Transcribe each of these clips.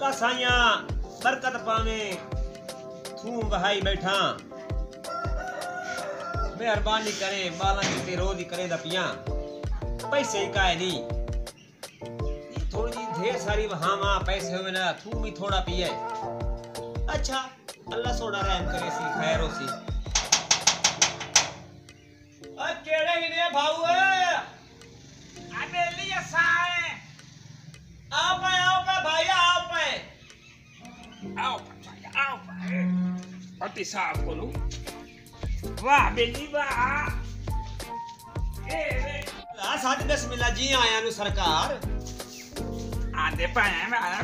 बस आया बरकत पावे थूम बहाई बैठा मेहरबानी करे बाला की रोज ही करे दा पिया पैसे ही काहे नहीं थोड़ी जी ढेर सारी वहां पैसे हुए ना थूम ही थोड़ा पिए अच्छा अल्लाह सोड़ा रहम करे सी खैर हो सी केड़े ही ने भाऊ अबे लिया साए आओ पे भाई आओ पे पति साहब बोलो वाह बेली वाह साथ बिस्मिल्लाह जी आया नु सरकार आधे पाए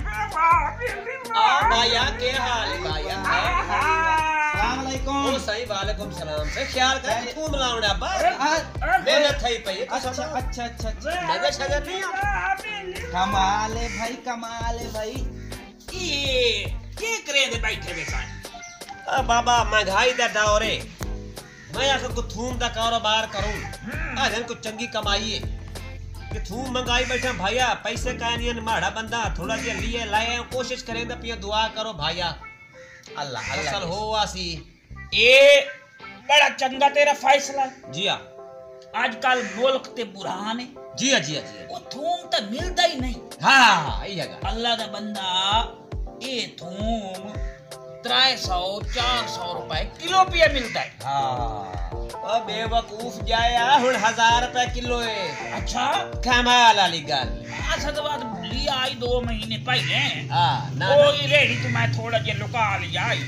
भाईया के हाल है भाईया अस्सलाम वालेकुम ओ सही वालेकुम सलाम से ख्याल कर तू मिलावड़ा बस मेरे थई पे अच्छा मजा शगर नहीं कमाल है भाई ये करे दे बैठे बेसान बाबा महंगाई दा दौर है मैं आखिर को थूम दा कारोबार करूं आज को चंगी कमाई है कि थूम मंगाई बैठा भाईया पैसे का नहीं माड़ा बंदा थोड़ा जिहा लिए लाए कोशिश करें तो पिया दुआ करो भाईया अल्लाह असल हो वासी ये बड़ा चंगा तेरा फैसला जी हां आजकल मुल्क ते बुरहान है जी हां वो थूम तो मिलता ही नहीं हां यही है अल्लाह दा बंदा ये थूम 300-400 रुपए किलो पे मिलता है हां बेवकूफ जाया हुन 1000 रुपए किलो है अच्छा कमाल वाली गल अच्छा तो बात लिया आई 2 महीने पहले हां ना ओ ये रेडी तो मैं थोड़ा जे लुका लिया आई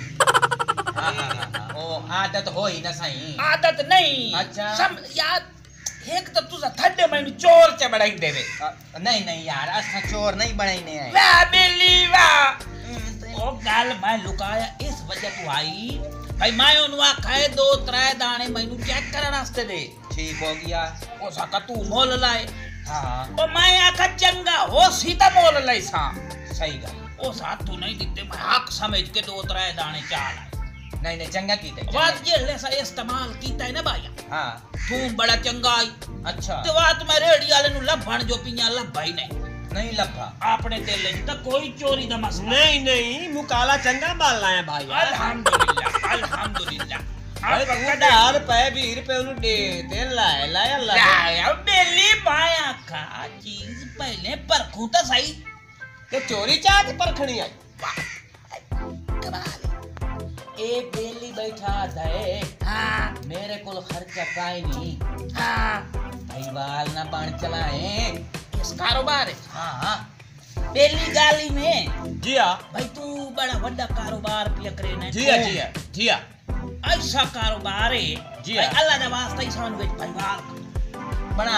ओ आदत होई ना सही आदत नहीं अच्छा सम यार एक तो तुझा थड्डे मैंने चोर च बढ़ाई देवे नहीं यार असा चोर नहीं बनाईने आए वाह बिल्ली वाह ओ गाल मैं लुकाया इस वजह तू आई भाई मैं उनवा खाए 2-3 दाने मैनू चेक करन वास्ते दे ठीक हो गया ओ साका तू मोल लाए हां ओ मैं आखा चंगा हो सीता मोल लाई सा सही गल ओ साथ तू नहीं दिते मैं हक समझ के 2-3 दाने चाल नहीं चंगा कीते बात ये ले सा इस्तेमाल कीता है ना भाई हां तू बड़ा चंगा आई अच्छा ते बात मैं रेडी वाले नु लभण जो पिया लभाई नहीं लभा आपने दिल तो कोई चोरी दा मसला नहीं मुकाला चंगा बाल लाया भाई अल्हम्दुलिल्लाह भाई कदार पे 20 रुपए उनु दे ते लाए अल्लाह बेली माया का चीज पहले परखूं तो सही के चोरी चाच परखणी आई कमाल ए बेली बैठा दे हां मेरे को खर्चा काई नहीं हां भाई बाल ना बन चलाए इस कारोबार है हां बेली गाली में जी हां भाई तू बड़ा बड़ा कारोबार पे करे ना जी हां ऐसा कारोबार है जी भाई अल्लाह दा वास्ता ही सान विच परिवार बना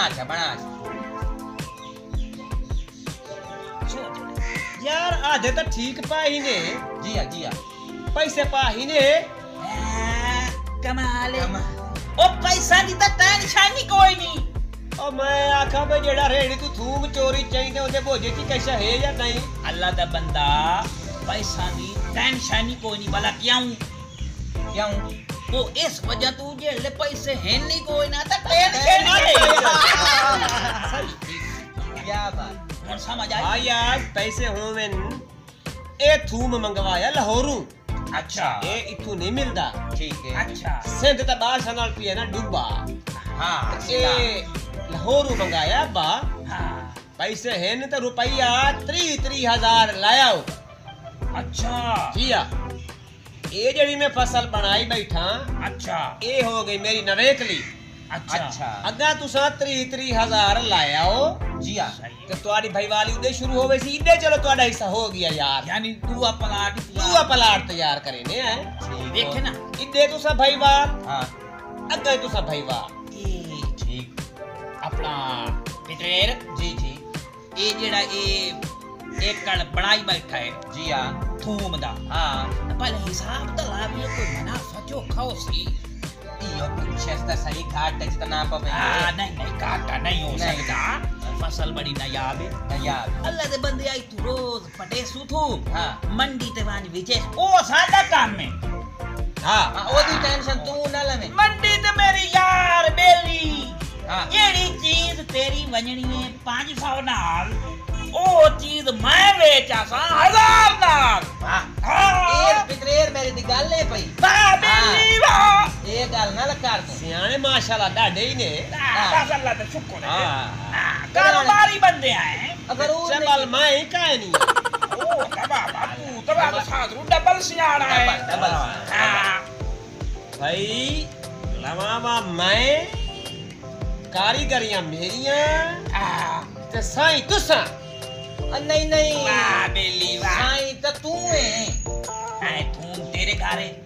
यार आधे तो ठीक पाही ने जी हां पैसे पाही ने कमाल है ओ पैसा दी तो टेंशन ही कोई नहीं ओ मैं आखा भाई जेड़ा रेडी तू थूम चोरी चाहिए ओदे भोजे की कैसा है या नहीं अल्लाह दा बंदा पैसा दी टेंशन ही कोई नहीं भला क्यों वो इस वजह तू जेले पैसे हैं नहीं कोई ना तो टेंशन नहीं क्या बात और समझ आई हां यार पैसे होवन ए थूम मंगवाया लाहौरों अच्छा ए इथु नहीं मिलदा ठीक है अच्छा सिंध ता बादशाह नाल पिया ना डुब्बा हां ए लाहौरों मंगाया बा हां पैसे हैं न तो रुपया 30,000 लाया अच्छा जी हां ये जड़ी में फसल बनाई बैठा अच्छा ये हो गई मेरी नवेकली अच्छा अगा तुसा 30,000 लाया हो जी हां तो तुम्हारी भाई वाली उदे शुरू हो गई सी इदे चलो तुम्हारा हिस्सा हो गया यार यानी दूआ प्लाट तैयार करे ने है देखे ना इदे तुसा भाई वाल हां अगे तुसा भाई वाल ठीक अपना पिटेर जी ये जेड़ा ये एकड़ बनाई बैठा है जी हां थूम दा हां पहले हिसाब तो ला भी कोई मुनाफा जो खाओ सी यो पिछस्ता सही घाट जितना पवे नहीं घाटा नहीं हो सकता फसल बड़ी नायाब अल्लाह दे बंदे आई तू रोज पटे सुथू हां मंडी ते वानी विचे ओ सादा काम में हां ओदी टेंशन तू ना ले मंडी ते मेरी यार बेली हां जेड़ी चीज तेरी वजनी है 500 नाल ओ चीज मैं बेचासा 1000 नाल वाह पितरेर मेरी दी गल है पई वाह बेली वाह ये गल ना कर दे सियाने माशाल्लाह डाडे ही ने अल्लाह दा शुक्र है हां कारोबारी बंदे हैं अगर वो चल मैं ही काहे नहीं ओ तबा बापू तबा तो साधु डबल सियाना है डबल हां भाई लवावा मैं कारीगरियां मेरियां ते साईं तुसा नहीं नहीं वाह बेली वाह साईं तो तू है ऐ थूम तेरे घर है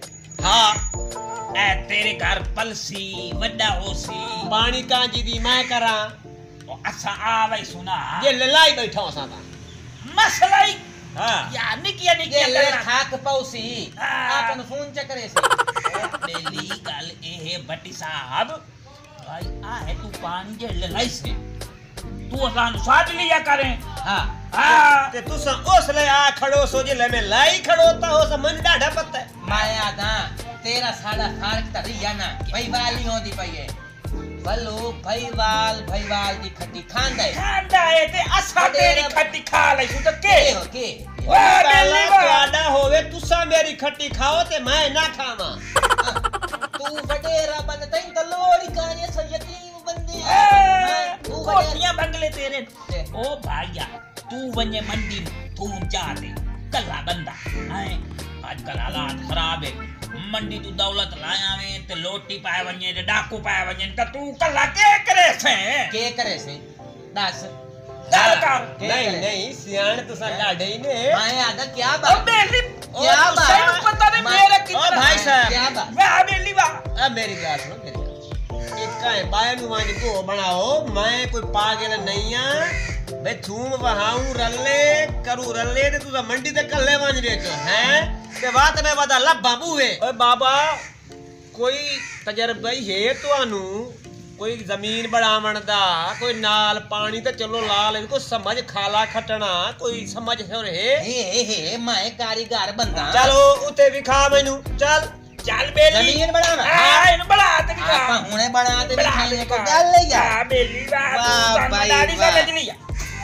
हाँ ऐ तेरे घर पलसी वड्डा होसी पानी कांजी दी मैं करा ओ असा आवे सुना ये ललाई बैठा असां ता मसला ही हाँ या निकिया ये निकिया ले गल्लां खाक पौसी आपन फोन चकरे से बेली गल ए है भट्टी साहब भाई आ है तू पानी जे ललाई से तू असान साथ लिया करें हां हां ते तुसा ओसले आ खड़ो सो जे ले मैं लाई खड़ोता हो स मन डाढ़ा पता है माया दा तेरा साड़ा फारक तरिया ना भाई वाली होंदी पई है बलो भाईवाल दी खट्टी खांदा है खांदा है ते असा तेरी खट्टी खा ले तू तो के हो के वाह बेली वाह ਤੁਹਾਡਾ ਹੋਵੇ तुसा मेरी खट्टी खाओ ते मैं ना खावा तू वडेरा बन तई तलोड़ी काने से यकीन बंदे तू कोठियां बंगले तेरे ओ भाईया तू वने मंडी तू जाते कल्ला बंदा है आजकल हालात खराब है मंडी तू दौलत लाया में ते लोटी पाए वने ते डाकू पाए वने त तू कल्ला के करे से दस गल कर नहीं सियाण तुसा डाढ़े ही ने माया दा क्या ओ बात बेली क्या बात सही पता नहीं मेरा ओ कितना भाई साहब क्या बात वाह बेली वाह अब मेरी बात सुनो मेरी बात एक काहे बाय नु वांज को बनाओ मैं कोई पागल नहीं आ बे थूम वहाऊं रल्ले करू रल्ले ते तुसा मंडी ते कल्ले वांज बेचो हैं ते बात में बदा लब्बा बूवे ओए बाबा कोई तजर्बा ही है तुहानू कोई जमीन बढ़ावण दा कोई नाल पानी ते चलो ला ले कोई समझ खाला खटना कोई समझ हो रे हे मैं कारीगर बंदा चलो उते विखा मैनू चल चल बेली जमीन बढ़ावा हां इन बढ़ा ते आपा हुने बना ते दिखाने को गल ले यार हां बेली वाह वाह भाई, दाढ़ी वाह। समझ लिया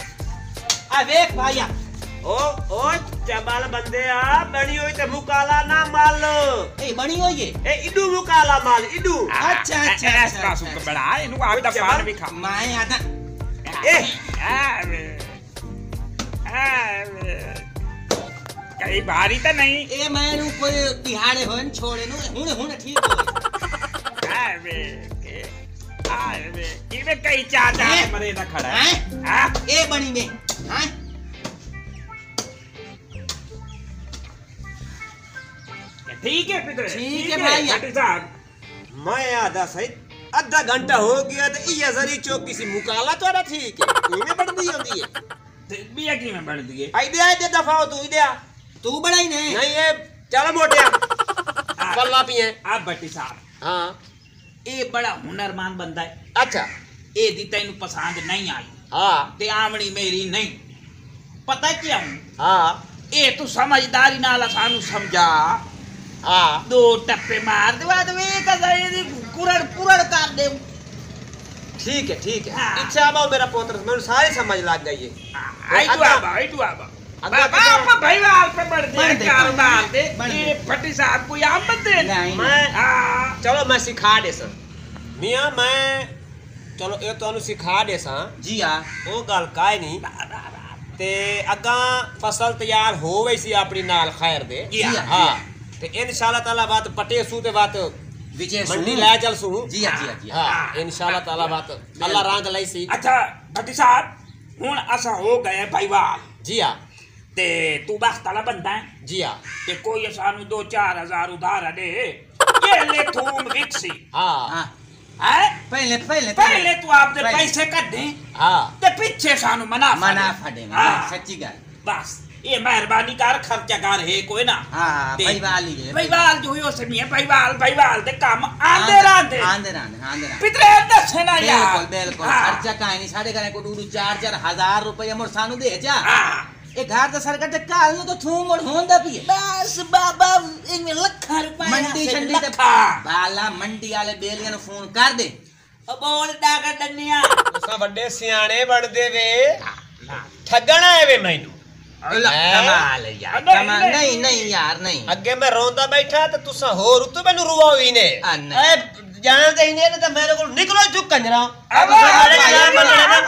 आ देख भाईया ओ चबाल बंदे आ बनी होई ते मुकाला ना माल ए बनी होई है ए इडू मुकाला माल इडू अच्छा, अच्छा, अच्छा, सुन के बड़ा इनु आप दा पान भी खा मैं आदा ए कई बारी तो नहीं ए मैनू कोई दिहाड़े होन छोड़े नु हुन ठीक हो इवे कई चाचा मरे ना खड़ा है हां ए बनी में हां ठीक है पितर ठीक है भाई भट्टी साहब मैं आधा सही आधा घंटा हो गया तो ये जरी चौकी सी मुकाला तो ना ठीक है इमे बढ़ दी होंदी है बिया की में बढ़ दिए आइदे दफा तू इदे तू बड़ाई ने नहीं ये चल मोटिया पल्ला पिए आप भट्टी साहब हां ए बड़ा हुनरमान बंदा है अच्छा ए दी तैनू पसंद नहीं आई हां ते आवणी मेरी नहीं पता क्यों हां ए तू समझदारी नाल सानू समझा हां दो टप्पे मार दे बाद वे कदा ये कुरड़ कर दे ठीक है हाँ। इच्छा बा मेरा पोत्र मेरे सारी समझ लग गई है आई तू आबा बाबा आप भाईवाल पे बढ़ दे कारोबार दे ये भट्टी साहब को आमद दे मैं हां चलो मैं सिखा दे सा मियां मैं चलो ये तो सिखा दे सा जी हां वो गल काए नहीं ते अगा फसल तैयार हो वैसी अपनी नाल खैर दे जी हां ते इंशाल्लाह ताला बात पटे सू ते बात विजय मंडी ले चल सू जी हां हां इंशाल्लाह ताला बात अल्लाह रंग लाई सी अच्छा भट्टी साहब हुन असा हो गए भाईवाल जी हां ते तू बख्त वाला बंदा है जी हां ते कोई सानू 2-4 हजार उधार दे ये ले थूम विकसी हां है पहले तू आपने पैसे कट दे हां ते पीछे सानू मुनाफा दे हाँ। सच्ची गल बस ये मेहरबानी कर खर्चा कर है कोई ना हां ते- भाईवाल ही है भाईवाल जो ही उसे नहीं है भाईवाल दे काम आंदे रहते आंदे पितरे दसे ना यार बिल्कुल हाँ। खर्चा काहे नहीं साढ़े घरे को 2-4 हजार रुपया मोर सानू दे जा हाँ। ए घर तो सरकार ते काल नु तो थूम और होंदा पिए बस बाबा इनमें लखा रुपया मंडी से छंडी ते लखा। बाला मंडी वाले बेलियां नु फोन कर दे ओ बोल डाका डन्निया तुसा ਵੱਡੇ ਸਿਆਣੇ ਬਣਦੇ ਵੇ ਠੱਗਣ ਆਏ ਵੇ ਮੈਨੂੰ कमाल है यार, कमाल। नहीं नहीं यार नहीं। ਅੱਗੇ ਮੈਂ ਰੋਂਦਾ ਬੈਠਾ ਤੇ ਤੁਸੀਂ ਹੋਰ ਉੱਤੋਂ ਮੈਨੂੰ ਰਵਾਵੀ ਨੇ नहीं। ਜਾਣਦੇ ਹੀ ਨੇ ਤਾਂ ਮੇਰੇ ਕੋਲ ਨਿਕਲੋ ਜੂ ਕੰਜਰਾ अब ਮੇਰੇ ਨਾਲ ਮੰਨਣਾ ਨਾ